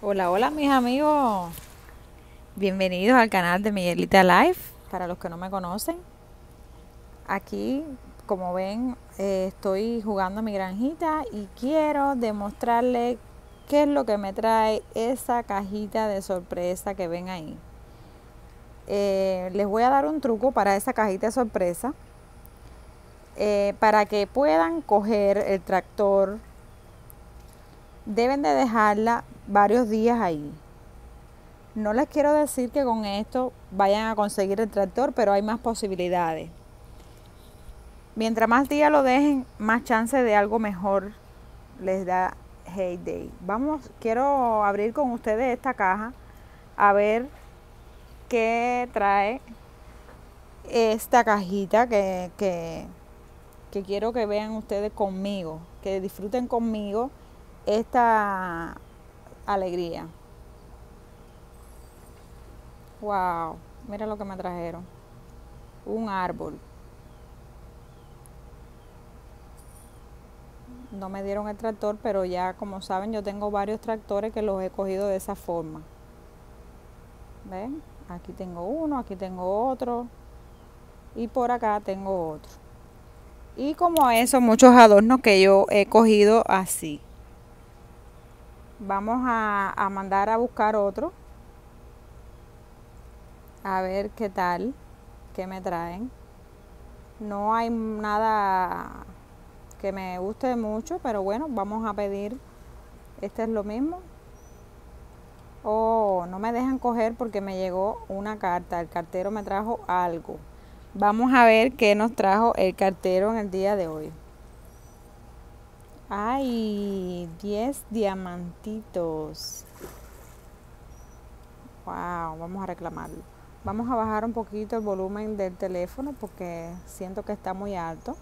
Hola, hola mis amigos, bienvenidos al canal de Miguelita Life, para los que no me conocen. Aquí, como ven, estoy jugando a mi granjita y quiero demostrarles qué es lo que me trae esa cajita de sorpresa que ven ahí. Les voy a dar un truco para esa cajita de sorpresa, para que puedan coger el tractor. Deben de dejarla varios días ahí. No les quiero decir que con esto vayan a conseguir el tractor, pero hay más posibilidades. Mientras más días lo dejen, más chance de algo mejor les da Heyday. Quiero abrir con ustedes esta caja a ver qué trae esta cajita que quiero que vean ustedes conmigo, que disfruten conmigo esta alegría. Wow, mira lo que me trajeron. Un árbol. No me dieron el tractor, pero ya como saben yo tengo varios tractores que los he cogido de esa forma. ¿Ven? Aquí tengo uno, aquí tengo otro y por acá tengo otro. Y como eso, muchos adornos que yo he cogido así. Vamos a mandar a buscar otro. A ver qué tal, qué me traen. No hay nada que me guste mucho, pero bueno, vamos a pedir. Este es lo mismo. Oh, no me dejan coger porque me llegó una carta. El cartero me trajo algo. Vamos a ver qué nos trajo el cartero en el día de hoy. Ay, 10 diamantitos. Wow, vamos a reclamarlo. Vamos a bajar un poquito el volumen del teléfono porque siento que está muy alto.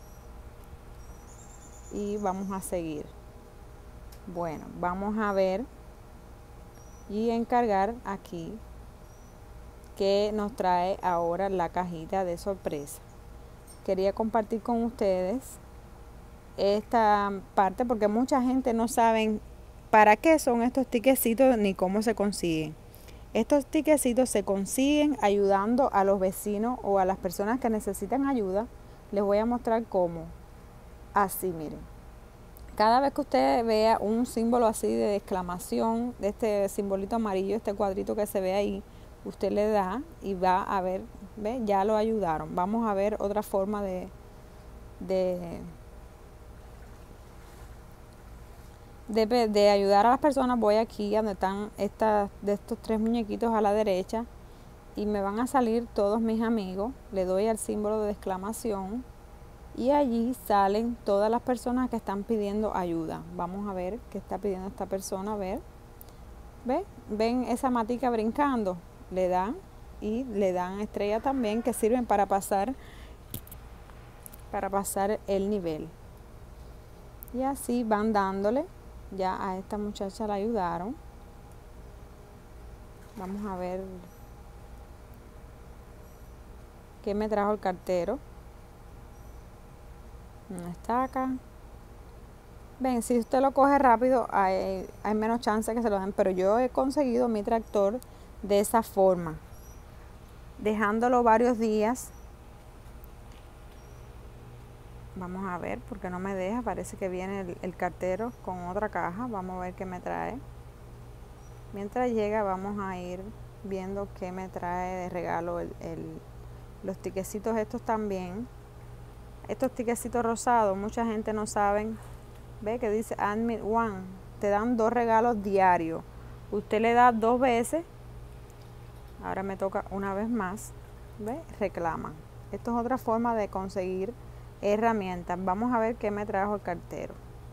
Y vamos a seguir. Bueno, vamos a ver y encargar aquí que nos trae ahora la cajita de sorpresa. Quería compartir con ustedes esta parte porque mucha gente no saben para qué son estos tiquecitos ni cómo se consiguen. Estos tiquecitos se consiguen ayudando a los vecinos o a las personas que necesitan ayuda. Les voy a mostrar cómo. Así, miren. Cada vez que usted vea un símbolo así de exclamación, de este simbolito amarillo, este cuadrito que se ve ahí, usted le da y va a ver, ¿ve? Ya lo ayudaron. Vamos a ver otra forma de ayudar a las personas. Voy aquí donde están de estos tres muñequitos a la derecha y me van a salir todos mis amigos. Le doy al símbolo de exclamación y allí salen todas las personas que están pidiendo ayuda. Vamos a ver qué está pidiendo esta persona. A ver, ven esa matica brincando, le dan y le dan estrella también, que sirven para pasar el nivel. Y así van dándole. Ya a esta muchacha la ayudaron. Vamos a ver qué me trajo el cartero. Una estaca. Ven, si usted lo coge rápido, hay menos chance que se lo den, pero yo he conseguido mi tractor de esa forma, dejándolo varios días. Vamos a ver, porque no me deja, parece que viene el cartero con otra caja. Vamos a ver qué me trae. Mientras llega, vamos a ir viendo qué me trae de regalo los tiquecitos estos también. Estos tiquecitos rosados, mucha gente no saben. Ve que dice Admit One. Te dan 2 regalos diarios. Usted le da 2 veces. Ahora me toca una vez más. Ve, reclaman. Esto es otra forma de conseguir herramientas. Vamos a ver qué me trajo el cartero.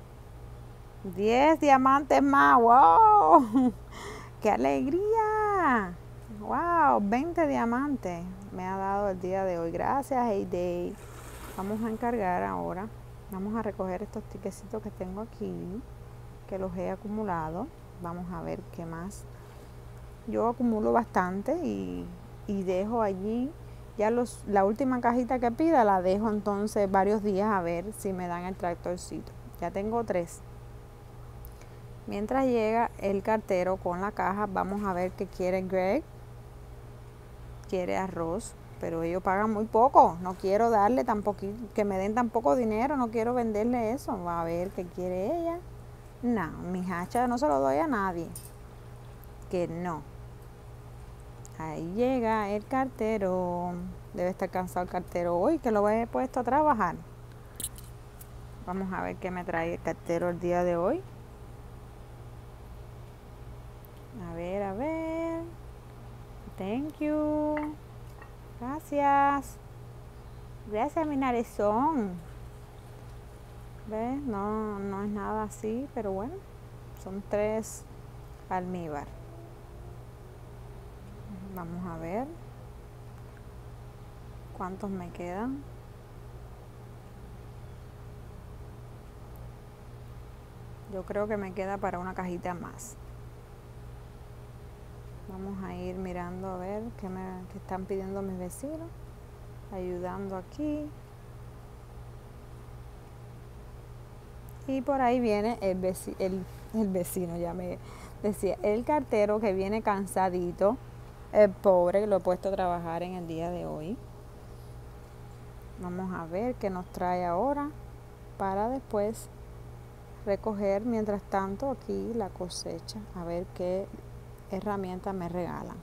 10 diamantes más. ¡Wow! ¡Qué alegría! ¡Wow! 20 diamantes me ha dado el día de hoy. Gracias, Heyday. Vamos a encargar ahora. Vamos a recoger estos tiquecitos que tengo aquí, que los he acumulado. Vamos a ver qué más. Yo acumulo bastante y dejo allí. Ya la última cajita que pida la dejo entonces varios días a ver si me dan el tractorcito. Ya tengo 3. Mientras llega el cartero con la caja, vamos a ver qué quiere Greg. Quiere arroz, pero ellos pagan muy poco. No quiero darle tampoco, que me den tan poco dinero, no quiero venderle eso. Va a ver qué quiere ella. No, mis hachas no se lo doy a nadie. Que no. Ahí llega el cartero. Debe estar cansado el cartero hoy, que lo he puesto a trabajar. Vamos a ver qué me trae el cartero el día de hoy. A ver, a ver. Thank you. Gracias. Gracias, mi narizón. ¿Ves? No es nada así, pero bueno. Son 3 almíbar. Vamos a ver cuántos me quedan. Yo creo que me queda para una cajita más. Vamos a ir mirando a ver qué están pidiendo mis vecinos. Ayudando aquí. Y por ahí viene el vecino, ya me decía, el cartero que viene cansadito, el pobre, que lo he puesto a trabajar en el día de hoy. Vamos a ver qué nos trae ahora para después recoger, mientras tanto, aquí la cosecha, a ver qué herramientas me regalan.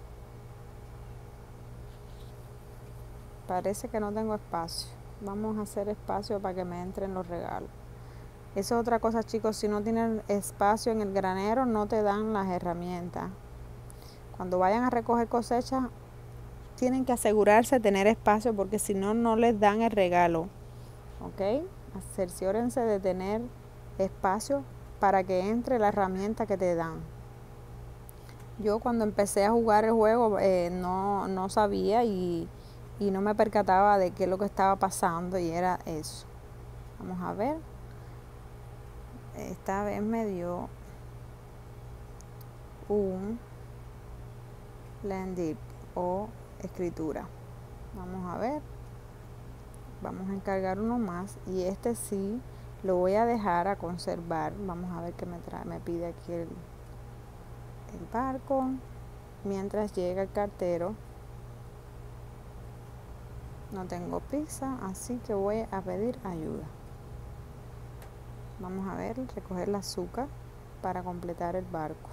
Parece que no tengo espacio. Vamos a hacer espacio para que me entren los regalos. Eso es otra cosa, chicos, si no tienen espacio en el granero, no te dan las herramientas. Cuando vayan a recoger cosecha, tienen que asegurarse de tener espacio, porque si no, no les dan el regalo. ¿Ok? Cerciórense de tener espacio para que entre la herramienta que te dan. Yo cuando empecé a jugar el juego no sabía y no me percataba de qué es lo que estaba pasando, y era eso. Vamos a ver. Esta vez me dio un Landip o escritura. Vamos a ver. Vamos a encargar uno más, y este sí lo voy a dejar a conservar. Vamos a ver qué me trae. Me pide aquí el barco. Mientras llega el cartero. No tengo pizza, así que voy a pedir ayuda. Vamos a ver, recoger el azúcar para completar el barco.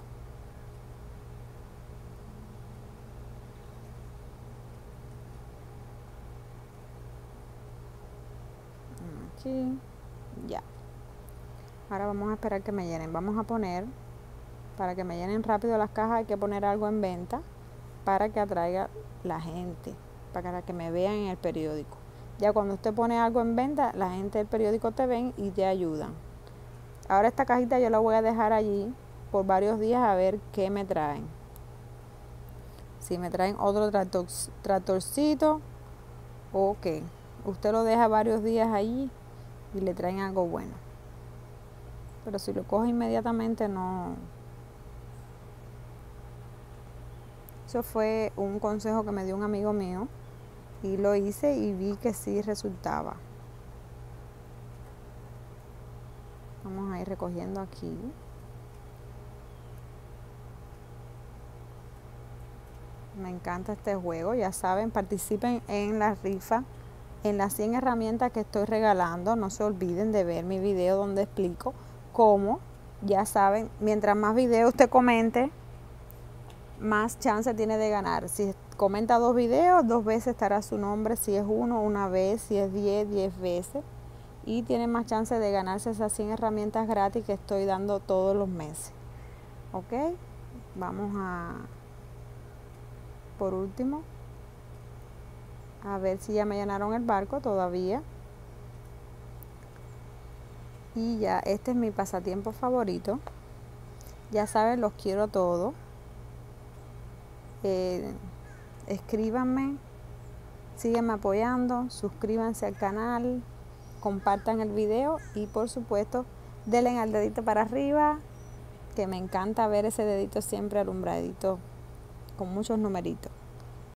Aquí, ya. Ahora vamos a esperar que me llenen. Vamos a poner, para que me llenen rápido las cajas, hay que poner algo en venta para que atraiga la gente, para que me vean en el periódico. Ya cuando usted pone algo en venta, la gente del periódico te ven y te ayudan. Ahora esta cajita yo la voy a dejar allí por varios días a ver qué me traen. Si me traen otro tractorcito o qué. Usted lo deja varios días allí y le traen algo bueno. Pero si lo coge inmediatamente, no. Eso fue un consejo que me dio un amigo mío y lo hice y vi que sí resultaba. Vamos a ir recogiendo aquí. Me encanta este juego. Ya saben, participen en la rifa, en las 100 herramientas que estoy regalando. No se olviden de ver mi video donde explico cómo. Ya saben, mientras más videos usted comente, más chance tiene de ganar. Si comenta 2 videos, 2 veces estará su nombre. Si es 1, 1 vez. Si es 10, 10 veces. Y tiene más chance de ganarse esas 100 herramientas gratis que estoy dando todos los meses. ¿Ok? Vamos a, por último, a ver si ya me llenaron el barco todavía. Y ya, este es mi pasatiempo favorito. Ya saben, los quiero todos. Escríbanme, síguenme apoyando, suscríbanse al canal, compartan el video y por supuesto denle al dedito para arriba, que me encanta ver ese dedito siempre alumbradito con muchos numeritos.